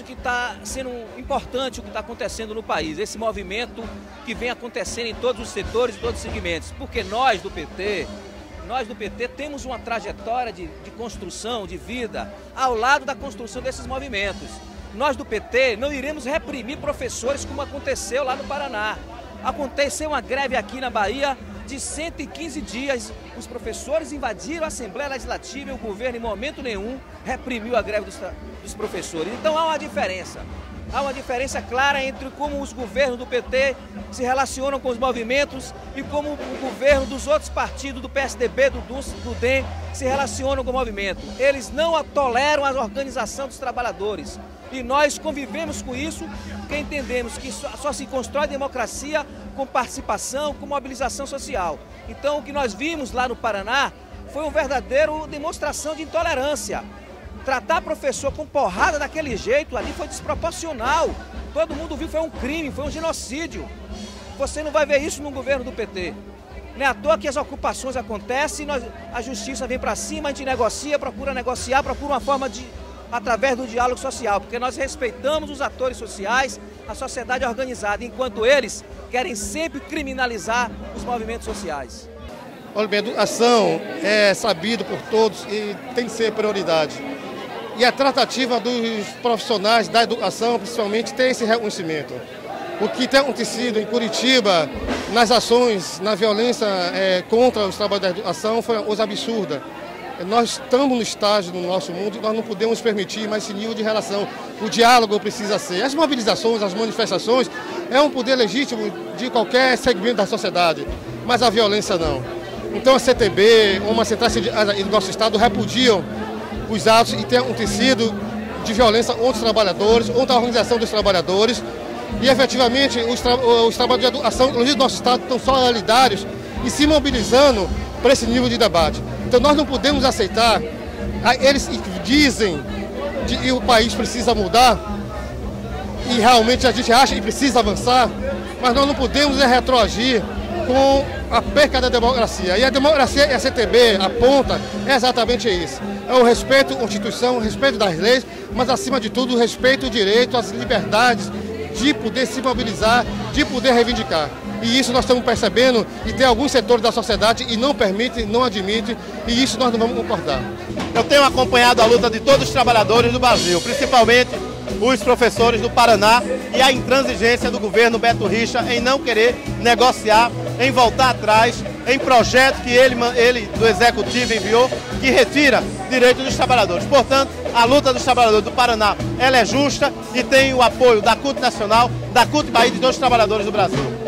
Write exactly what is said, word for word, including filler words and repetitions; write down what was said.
que está sendo importante o que está acontecendo no país, esse movimento que vem acontecendo em todos os setores e todos os segmentos, porque nós do P T, nós do P T temos uma trajetória de, de construção, de vida, ao lado da construção desses movimentos. Nós do P T não iremos reprimir professores como aconteceu lá no Paraná. Aconteceu uma greve aqui na Bahia de cento e quinze dias, os professores invadiram a Assembleia Legislativa e o governo em momento nenhum reprimiu a greve dos, dos professores. Então há uma diferença, há uma diferença clara entre como os governos do P T se relacionam com os movimentos e como o governo dos outros partidos, do P S D B, do D U S, do D E M, se relacionam com o movimento. Eles não toleram a organização dos trabalhadores. E nós convivemos com isso porque entendemos que só, só se constrói democracia com participação, com mobilização social. Então o que nós vimos lá no Paraná foi uma verdadeira demonstração de intolerância. Tratar professor com porrada daquele jeito ali foi desproporcional. Todo mundo viu, foi um crime, foi um genocídio. Você não vai ver isso no governo do P T. Não é à toa que as ocupações acontecem, nós, a justiça vem para cima, a gente negocia, procura negociar, procura uma forma de... através do diálogo social, porque nós respeitamos os atores sociais, a sociedade organizada, enquanto eles querem sempre criminalizar os movimentos sociais. Olha bem, a educação é sabido por todos e tem que ser prioridade. E a tratativa dos profissionais da educação, principalmente, tem esse reconhecimento. O que tem acontecido em Curitiba, nas ações, na violência é, contra os trabalhadores da educação, foi uma coisa absurda. Nós estamos no estágio do nosso mundo e nós não podemos permitir mais esse nível de relação. O diálogo precisa ser. As mobilizações, as manifestações, é um poder legítimo de qualquer segmento da sociedade, mas a violência não. Então a C T B, uma central do nosso estado, repudiam os atos e tem acontecido de violência contra os trabalhadores, contra a organização dos trabalhadores. E efetivamente os, tra os trabalhadores de educação, inclusive do nosso estado, estão solidários e se mobilizando para esse nível de debate. Então nós não podemos aceitar, eles dizem que o país precisa mudar e realmente a gente acha que precisa avançar, mas nós não podemos retroagir com a perca da democracia. E a democracia e a C T B aponta é exatamente isso. É o respeito à Constituição, o respeito das leis, mas acima de tudo o respeito ao direito, às liberdades de poder se mobilizar, de poder reivindicar. E isso nós estamos percebendo e tem alguns setores da sociedade e não permitem, não admitem, e isso nós não vamos concordar. Eu tenho acompanhado a luta de todos os trabalhadores do Brasil, principalmente os professores do Paraná e a intransigência do governo Beto Richa em não querer negociar, em voltar atrás, em projeto que ele, ele do Executivo enviou, que retira direitos dos trabalhadores. Portanto, a luta dos trabalhadores do Paraná ela é justa e tem o apoio da C U T Nacional, da C U T Bahia e de todos os trabalhadores do Brasil.